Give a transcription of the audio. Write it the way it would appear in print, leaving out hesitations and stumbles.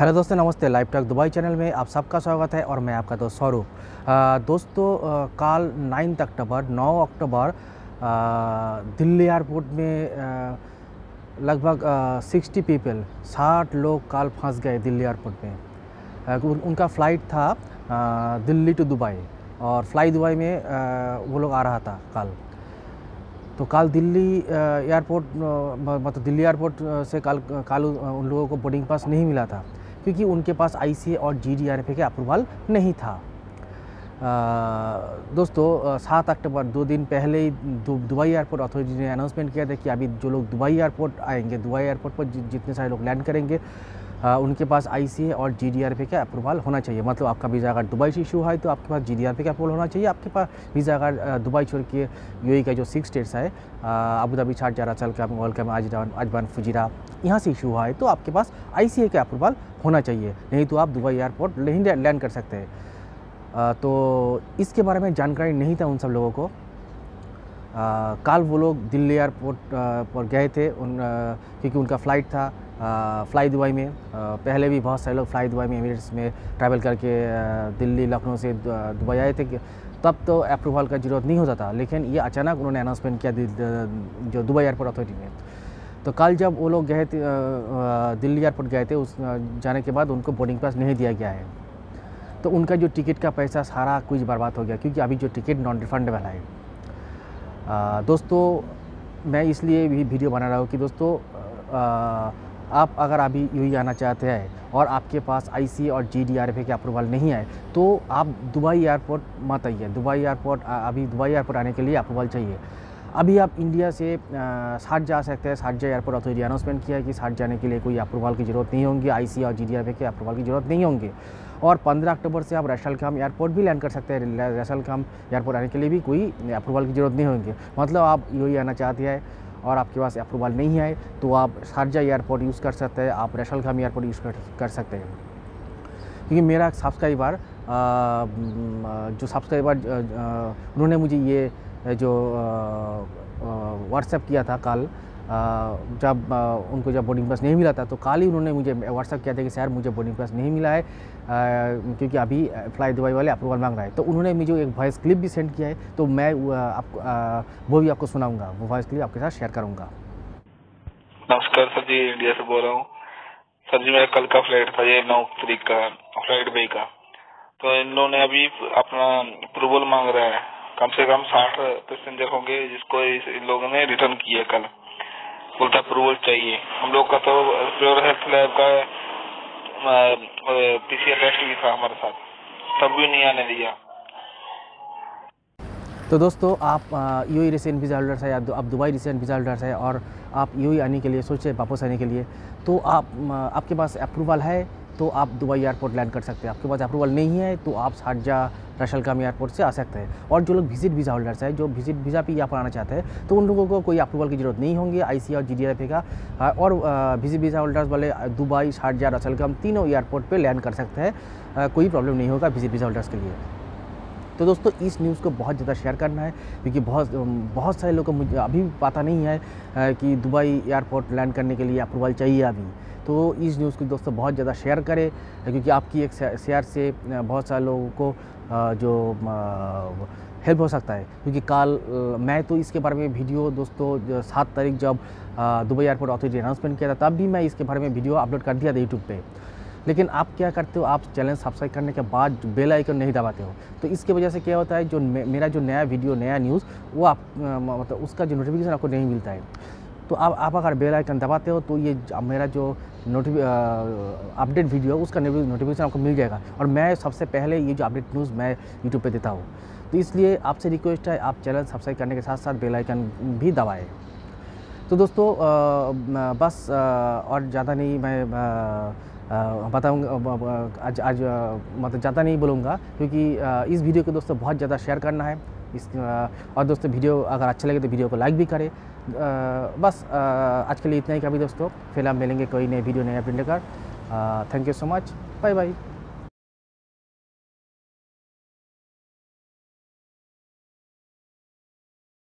Hello दोस्तों, नमस्ते। Live talk Dubai channel में आप सबका स्वागत है और मैं आपका दोस्त स्वरूप। दोस्तों, कल 9 अक्टूबर दिल्ली एयरपोर्ट में लगभग 60 लोग कल फंस गए दिल्ली एयरपोर्ट में। उनका फ़्लाइट था दिल्ली टू दुबई और फ्लाई दुबई में वो लोग आ रहा था कल। तो कल दिल्ली एयरपोर्ट मतलब दिल्ली एयरपोर्ट से कल उन लोगों को बोर्डिंग पास नहीं मिला था क्योंकि उनके पास आईसीए और जीडीआरएफ के अप्रूवल नहीं था। दोस्तों, 7 अक्टूबर 2 दिन पहले ही दुबई एयरपोर्ट अथॉरिटी ने अनाउंसमेंट किया था कि अभी जो लोग दुबई एयरपोर्ट आएंगे, दुबई एयरपोर्ट पर जितने सारे लोग लैंड करेंगे उनके पास आईसीए और जीडीआरएफ का अप्रूवल होना चाहिए। मतलब आपका वीज़ा अगर दुबई से इशू है तो आपके पास जीडीआरएफ का अप्रूवल होना चाहिए। आपके पास वीज़ा अगर दुबई छोड़ के यूएई का जो 6 स्टेट्स है, Abu Dhabi, Sharjah, ras al khaimah, welcome, Ajman, Fujairah, यहाँ से इशू है तो आपके पास आईसीए का अप्रूवल होना चाहिए, नहीं तो आप दुबई एयरपोर्ट नहीं लैंड कर सकते हैं। तो इसके बारे में जानकारी नहीं था उन सब लोगों को। कल वो लोग दिल्ली एयरपोर्ट पर गए थे क्योंकि उनका फ़्लाइट था फ्लाई दुबई में। पहले भी बहुत सारे लोग फ्लाई दुबई में एमिरेट्स में ट्रैवल करके दिल्ली, लखनऊ से दुबई आए थे। तब तो अप्रूवल का ज़रूरत नहीं होता था, लेकिन ये अचानक उन्होंने अनाउंसमेंट किया जो दुबई एयरपोर्ट अथॉरिटी ने। तो कल जब वो लोग गए थे दिल्ली एयरपोर्ट गए थे, उस जाने के बाद उनको बोर्डिंग पास नहीं दिया गया है। तो उनका जो टिकट का पैसा सारा कुछ बर्बाद हो गया क्योंकि अभी जो टिकट नॉन रिफंडेबल है। दोस्तों, मैं इसलिए भी वीडियो बना रहा हूँ कि दोस्तों, आप अगर अभी यूएई आना चाहते हैं और आपके पास आईसीए और जीडीआरएफ के अप्रूवल नहीं है तो आप दुबई एयरपोर्ट मत आइए। अभी दुबई एयरपोर्ट आने के लिए अप्रूवल चाहिए। अभी आप इंडिया से शारजाह जा सकते हैं। शारजाह एयरपोर्ट अथॉरिटी अनाउंसमेंट किया है कि शारजाह जाने के लिए कोई अप्रूवल की ज़रूरत नहीं होगी, आईसीए और जीडीआरएफ के अप्रूवल की ज़रूरत नहीं होंगी। और 15 अक्टूबर से आप ras al khaimah एयरपोर्ट भी लैंड कर सकते हैं। ras al khaimah एयरपोर्ट आने के लिए भी कोई अप्रूवल की ज़रूरत नहीं होगी। मतलब आप यूएई आना चाहते हैं और आपके पास अप्रूवल नहीं है तो आप शारजाह एयरपोर्ट यूज़ कर सकते हैं, आप ras al khaimah airport use कर सकते हैं। क्योंकि मेरा सब्सक्राइबर उन्होंने मुझे ये जो व्हाट्सएप किया था कल, जब उनको जब बोर्डिंग पास नहीं मिला था तो कल ही उन्होंने मुझे व्हाट्सएप किया था कि सर मुझे बोर्डिंग पास नहीं मिला है क्योंकि अभी फ्लाई दुबई वाले अप्रूवल मांग रहा है। तो उन्होंने मुझे एक वॉइस क्लिप भी सेंड किया है, तो मैं वो भी आपको सुनाऊंगा, वो वॉइस क्लिप आपके साथ शेयर करूंगा। नमस्कार सर जी, इंडिया से बोल रहा हूँ। सर जी, मेरा कल का फ्लाइट था, ये 9 तारीख का फ्लाइट दुबई का। तो इन लोगों ने अभी अपना अप्रूवल मांग रहा है। कम से कम 60 पैसेंजर होंगे जिसको इन लोगों ने रिटर्न किया कल। बोलता अप्रूवल चाहिए। हम लोग का तो प्योर हेल्थ लैब का पीसीआर टेस्ट भी था हमारे साथ, तब भी नहीं आने दिया। तो दोस्तों, आप यूएई रिसेंट वीज़ा होल्डर्स है या आप दुबई रिसेंट वीज़ा होल्डर्स है और आप यूएई आने के लिए सोचे वापस आने के लिए, तो आपके पास अप्रूवल है तो आप दुबई एयरपोर्ट लैंड कर सकते हैं। आपके पास अप्रूवल नहीं है तो आप Sharjah ras al khaimah airport से आ सकते हैं। और जो लोग विजिट वीज़ा होल्डर्स है, जो विजिट वीज़ा पे यहाँ पर आना चाहते हैं, तो उन लोगों को कोई अप्रूवल की ज़रूरत नहीं होगी आईसीए और जीडीआरएफ का। और विजिट वीज़ा होल्डर्स वाले Dubai, Sharjah, ras al khaimah तीनों एयरपोर्ट पर लैंड कर सकते हैं। कोई प्रॉब्लम नहीं होगा विजिट वीज़ा होल्डर्स के लिए। तो दोस्तों, इस न्यूज़ को बहुत ज़्यादा शेयर करना है क्योंकि बहुत सारे लोगों को मुझे अभी पता नहीं है कि दुबई एयरपोर्ट लैंड करने के लिए अप्रूवल चाहिए अभी। तो इस न्यूज़ को दोस्तों बहुत ज़्यादा शेयर करें क्योंकि आपकी एक शेयर से बहुत सारे लोगों को जो हेल्प हो सकता है। क्योंकि कल मैं तो इसके बारे में वीडियो दोस्तों 7 तारीख जब दुबई एयरपोर्ट अथॉरिटी अनाउंसमेंट किया था तब भी मैं इसके बारे में वीडियो अपलोड कर दिया था यूट्यूब पे। लेकिन आप क्या करते हो, आप चैनल सब्सक्राइब करने के बाद बेल आइकन नहीं दबाते हो। तो इसकी वजह से क्या होता है, जो मेरा जो नया वीडियो, नया न्यूज़, वो आप मतलब उसका जो नोटिफिकेशन आपको नहीं मिलता है। तो आप अगर बेल आइकन दबाते हो तो ये मेरा जो अपडेट वीडियो उसका नोटिफिकेशन आपको मिल जाएगा और मैं सबसे पहले ये जो अपडेट न्यूज़ मैं यूट्यूब पे देता हूँ। तो इसलिए आपसे रिक्वेस्ट है, आप चैनल सब्सक्राइब करने के साथ साथ बेल आइकन भी दबाएँ। तो दोस्तों, बस और ज़्यादा नहीं मैं बताऊँगा आज मतलब ज़्यादा नहीं बोलूँगा क्योंकि इस वीडियो को दोस्तों बहुत ज़्यादा शेयर करना है। और दोस्तों, वीडियो अगर अच्छा लगे तो वीडियो को लाइक भी करें। बस आज के लिए इतना ही काफ़ी दोस्तों। फिर हम मिलेंगे कोई नए वीडियो, नए अपडेट लेकर। Thank you so much, bye bye.